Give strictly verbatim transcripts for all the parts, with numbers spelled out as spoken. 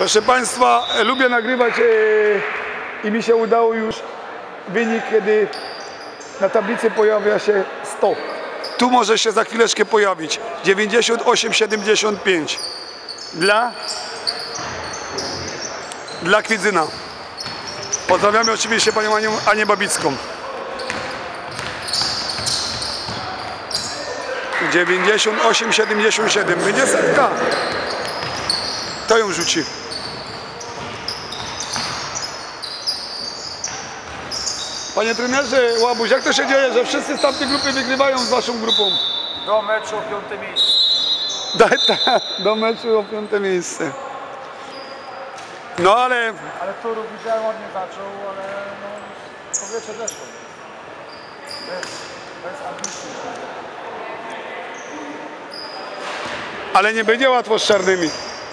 Proszę Państwa, lubię nagrywać e, i mi się udało już wynik, kiedy na tablicy pojawia się sto. Tu może się za chwileczkę pojawić dziewięćdziesiąt osiem siedemdziesiąt pięć dla dla Kwidzyna. Pozdrawiamy oczywiście Panią Anię, Anię Babicką. dziewięćdziesiąt osiem siedemdziesiąt siedem. Będzie setka. To ją rzuci. Panie trenerze Łabuś, jak to się dzieje, że wszyscy z tamtej grupy wygrywają z Waszą grupą? Do meczu o piąte miejsce. Da, da, do meczu o piąte miejsce. No ale... Ale Turów widziałem, ładnie zaczął, ale no, powietrze zeszło. Bez, bez ambicji. Ale nie będzie łatwo z czarnymi.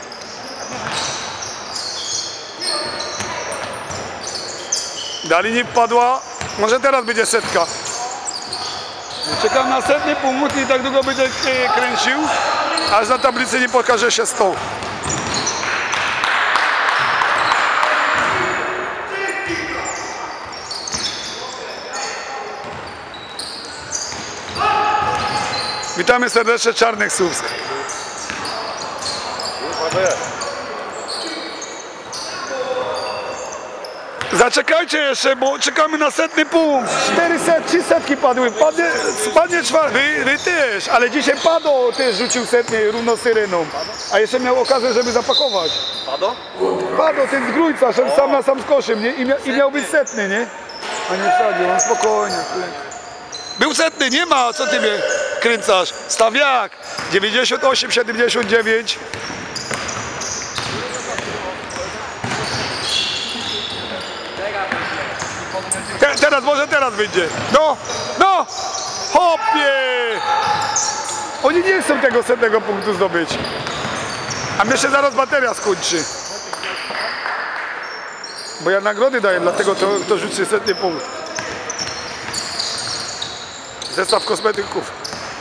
Dali nie wpadła. Może teraz będzie setka. Czekam na setny punkt i tak długo będę kręcił, aż na tablicy nie pokaże się sto. Witamy serdecznie Czarnych Słupsk. Zaczekajcie jeszcze, bo czekamy na setny punkt. Cztery set, trzy setki padły. Padnie, spadnie czwarty. Wy, wy też, ale dzisiaj Pado też rzucił setny równo z Syreną. A jeszcze miał okazję, żeby zapakować. Pado? Pado, ten z Grójca, szedł sam na sam z koszem, nie? I, mia, i miał być setny, nie? A nie wsadził, on spokojnie. Był setny, nie ma, co ty mnie kręcasz? Stawiak, dziewięćdziesiąt osiem siedemdziesiąt dziewięć. Te, teraz, może teraz wyjdzie. No, no, hopie! Oni nie chcą tego setnego punktu zdobyć. A mnie się zaraz bateria skończy. Bo ja nagrody daję, dlatego to, kto rzuci setny punkt. Zestaw kosmetyków.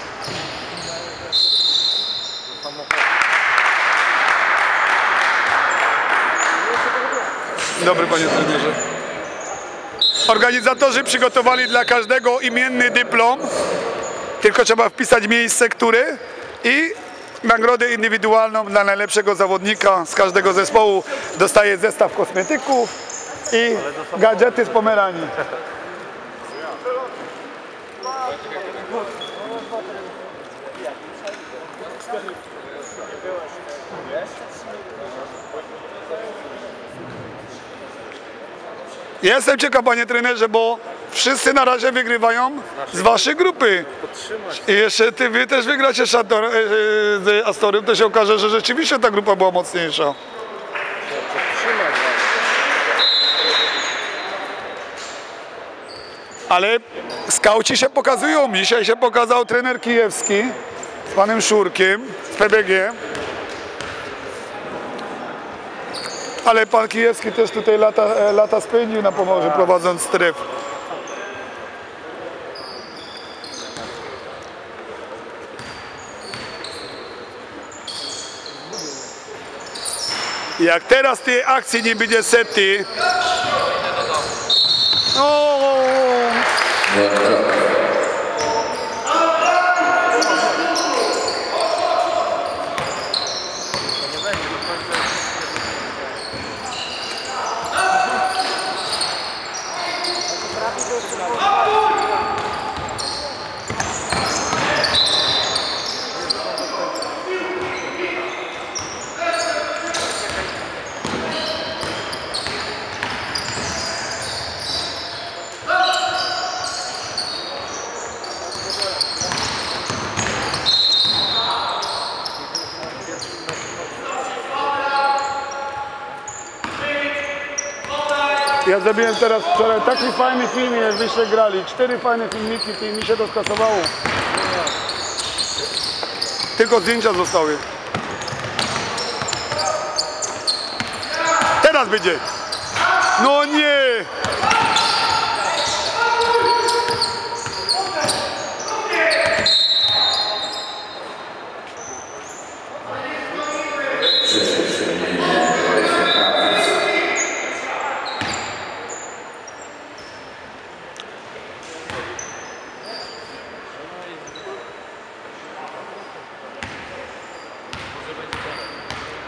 Dobry panie trenerze. Organizatorzy przygotowali dla każdego imienny dyplom. Tylko trzeba wpisać miejsce, który i nagrodę indywidualną dla najlepszego zawodnika z każdego zespołu. Dostaje zestaw kosmetyków i gadżety z Pomeranii. Jestem ciekaw, panie trenerze, bo wszyscy na razie wygrywają z waszej grupy. I jeszcze ty, wy też wygracie Szator, e, z Astorem, to się okaże, że rzeczywiście ta grupa była mocniejsza. Ale skauci się pokazują. Dzisiaj się pokazał trener Kijewski z panem Szurkiem z P B G. Ale pan Kijewski też tutaj lata, lata spędził na Pomorzu, prowadząc strefę. Jak teraz tej akcji nie będzie sety. O! Ja zrobiłem teraz wczoraj taki fajny film, jak wyście grali. Cztery fajne filmiki i mi się to skasowało. Tylko zdjęcia zostały. Teraz będzie. No nie!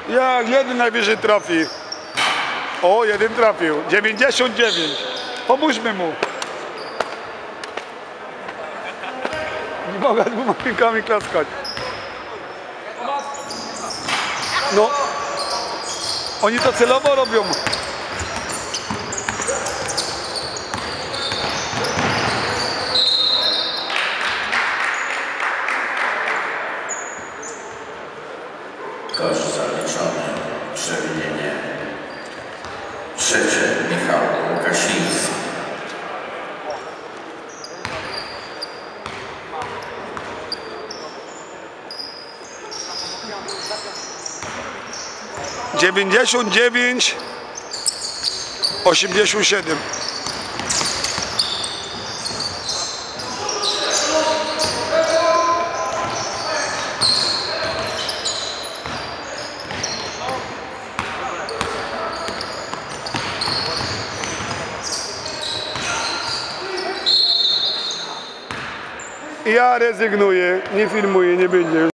Jak jeden najwyżej trafi. O, jeden trafił. dziewięćdziesiąt dziewięć. Pomóżmy mu. Nie mogę dwoma piłkami klaskać. No. Oni to celowo robią. Kosz zaliczony. Przewinienie. Trzecie Michał Łukasiński. dziewięćdziesiąt dziewięć osiemdziesiąt siedem. Ja rezygnuję, nie filmuję, nie będzie.